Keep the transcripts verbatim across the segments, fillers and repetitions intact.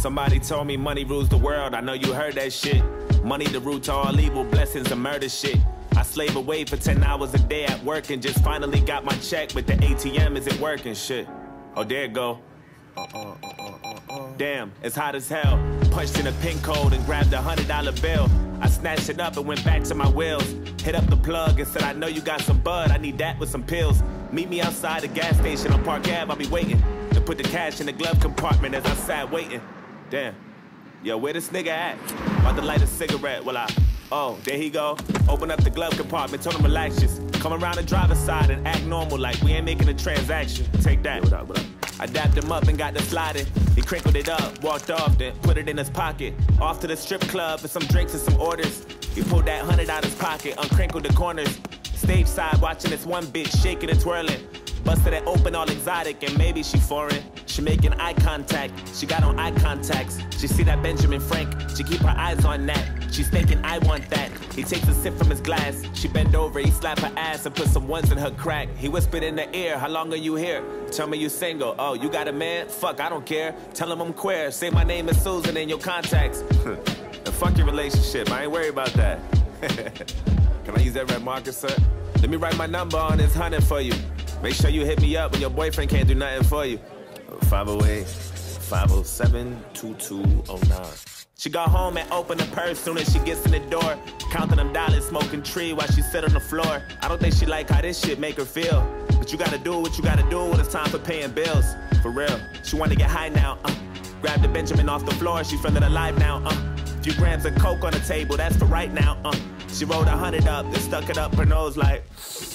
Somebody told me money rules the world, I know you heard that shit. Money the root to all evil, blessings and murder shit. I slave away for ten hours a day at work and just finally got my check, but the A T M isn't working, shit. Oh, there it go. Uh, uh, uh, uh, uh. Damn, it's hot as hell. Punched in a pin code and grabbed a hundred dollar bill. I snatched it up and went back to my wheels. Hit up the plug and said, I know you got some bud, I need that with some pills. Meet me outside the gas station on Park Ave, I'll be waiting. To put the cash in the glove compartment as I sat waiting. Damn. Yo, where this nigga at? About to light a cigarette, well I, oh, there he go. Open up the glove compartment, told him relax, just come around the driver's side and act normal like we ain't making a transaction. Take that. What up, what up? I dapped him up and got the sliding. He crinkled it up, walked off, then put it in his pocket. Off to the strip club for some drinks and some orders. He pulled that hundred out his pocket, uncrinkled the corners. Stage side watching this one bitch shaking and twirling. Busted it open all exotic and maybe she foreign. She making eye contact, she got on eye contacts. She see that Benjamin Frank, she keep her eyes on that. She's thinking I want that. He takes a sip from his glass. She bend over, he slap her ass and put some ones in her crack. He whispered in her ear, how long are you here? Tell me you single. Oh, you got a man? Fuck, I don't care. Tell him I'm queer. Say my name is Susan in your contacts. And fuck your relationship, I ain't worried about that. Can I use that red marker, sir? Let me write my number on this hundred for you. Make sure you hit me up when your boyfriend can't do nothing for you. five oh eight, five oh seven, two two oh nine. She got home and opened the purse soon as she gets in the door. Counting them dollars, smoking tree while she sit on the floor. I don't think she like how this shit make her feel. But you gotta do what you gotta do when it's time for paying bills. For real, she wanna get high now, uh. Grab the Benjamin off the floor, she feeling alive now, uh. Few grams of coke on the table, that's for right now, uh. She rolled a hundred up, then stuck it up her nose like.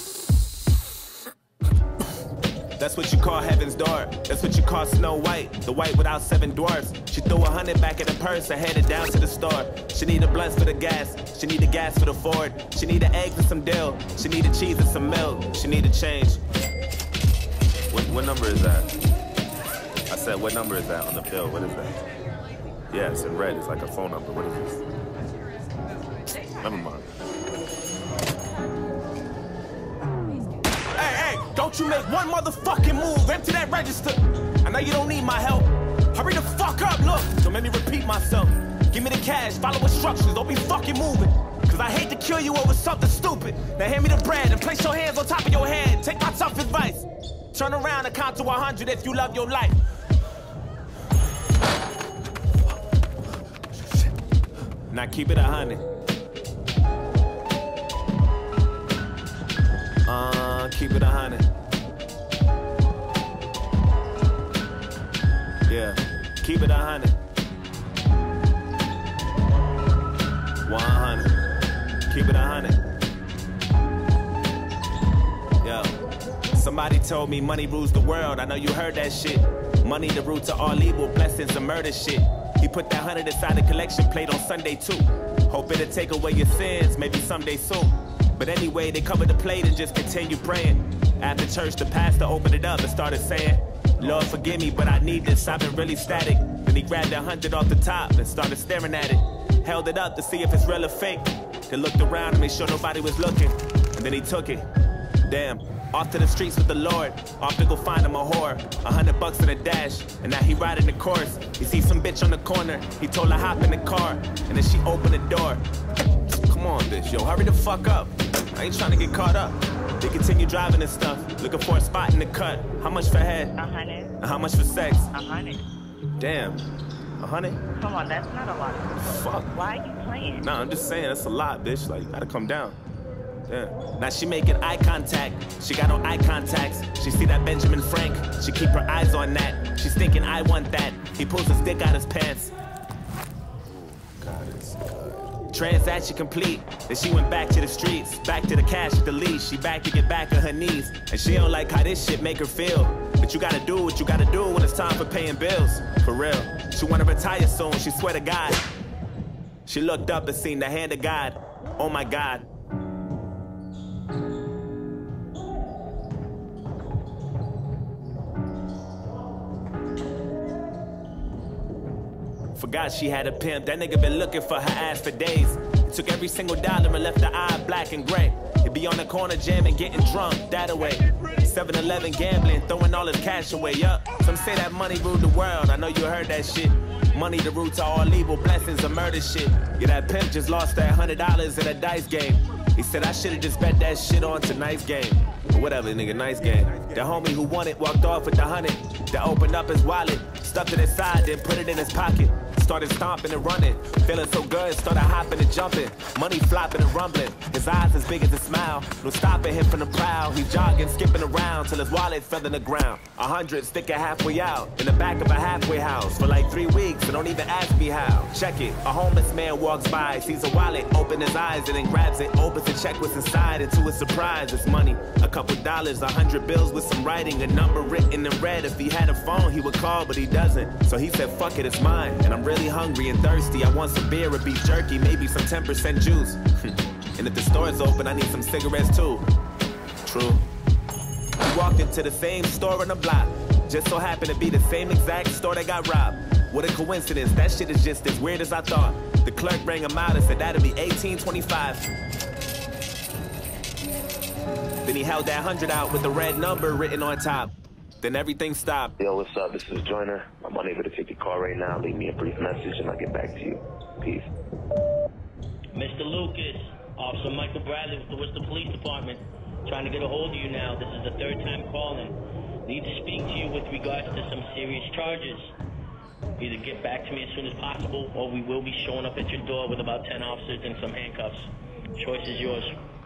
That's what you call heaven's door. That's what you call Snow White, the white without seven dwarfs. She threw a hundred back in the purse and headed down to the store. She need a blunts for the gas. She need the gas for the Ford. She need an egg for some dill. She need a cheese and some milk. She need a change. What, what number is that? I said, what number is that on the bill? What is that? Yeah, it's in red. It's like a phone number. What is this? Never mind. Don't you make one motherfucking move, empty that register. I know you don't need my help. Hurry the fuck up, look. Don't make me repeat myself. Give me the cash, follow instructions, don't be fucking moving. Cause I hate to kill you over something stupid. Now hand me the bread and place your hands on top of your head. Take my tough advice. Turn around and count to one hundred if you love your life. Now keep it a hundred. Uh, keep it a hundred. Yeah, keep it a hundred. One hundred. Keep it a hundred. Yo, somebody told me money rules the world. I know you heard that shit. Money the root to all evil, blessings and murder shit. He put that hundred inside the collection plate on Sunday too. Hope it'll take away your sins, maybe someday soon. But anyway, they covered the plate and just continue praying. After church, the pastor opened it up and started saying, Lord, forgive me, but I need this, I've been really static. Then he grabbed a hundred off the top and started staring at it. Held it up to see if it's real or fake. Then looked around to make sure nobody was looking. And then he took it. Damn, off to the streets with the Lord. Off to go find him a whore. A hundred bucks in a dash, and now he riding the course. He sees some bitch on the corner. He told her hop in the car, and then she opened the door. Come on, bitch, yo, hurry the fuck up. I ain't trying to get caught up. They continue driving and stuff, looking for a spot in the cut. How much for head? A hundred. And how much for sex? A hundred. Damn. A hundred? Come on, that's not a lot. Fuck. Why are you playing? Nah, I'm just saying, that's a lot, bitch. Like, you gotta come down. Damn. Now she making eye contact. She got on eye contacts. She see that Benjamin Frank. She keep her eyes on that. She's thinking, I want that. He pulls his dick out his pants. Transaction complete. Then she went back to the streets, back to the cash at the leash. She back to get back on her knees, and she don't like how this shit make her feel. But you gotta do what you gotta do when it's time for paying bills. For real. She wanna retire soon, she swear to God. She looked up and seen the hand of God. Oh my God. Forgot she had a pimp. That nigga been looking for her ass for days. He took every single dollar and left the eye black and gray. He'd be on the corner jamming, getting drunk, that away. seven eleven gambling, throwing all his cash away, yup. Some say that money ruled the world. I know you heard that shit. Money the root to all evil, blessings of murder shit. Yeah, that pimp just lost that hundred dollars in a dice game. He said I should've just bet that shit on tonight's game. But whatever, nigga, nice game. The homie who won it walked off with the hundred. That opened up his wallet, stuffed it inside, then put it in his pocket. Started stomping and running, feeling so good, started hopping and jumping. Money flopping and rumbling, his eyes as big as a smile. No stopping him from the prowl, he's jogging, skipping around till his wallet fell in the ground. A hundred sticking halfway out, in the back of a halfway house. For like three weeks, and don't even ask me how. Check it, a homeless man walks by, sees a wallet, opens his eyes and then grabs it. Opens to check what's inside, and to his surprise, it's money. A couple dollars, a hundred bills with some writing, a number written in red. If he had a phone, he would call, but he doesn't. So he said, fuck it, it's mine, and I'm really hungry and thirsty. I want some beer, a beef jerky, maybe some ten percent juice. And if the store's open, I need some cigarettes too. True. We walked into the same store on the block. Just so happened to be the same exact store that got robbed. What a coincidence, that shit is just as weird as I thought. The clerk rang him out and said that'd be eighteen twenty-five. Then he held that hundred out with the red number written on top. Then everything stopped. Yo, what's up? This is Joyner. I'm unable to take your call right now. Leave me a brief message and I'll get back to you. Peace. Mister Lucas, Officer Michael Bradley with the Worcester Police Department. Trying to get a hold of you now. This is the third time calling. Need to speak to you with regards to some serious charges. Either get back to me as soon as possible, or we will be showing up at your door with about ten officers and some handcuffs. Choice is yours.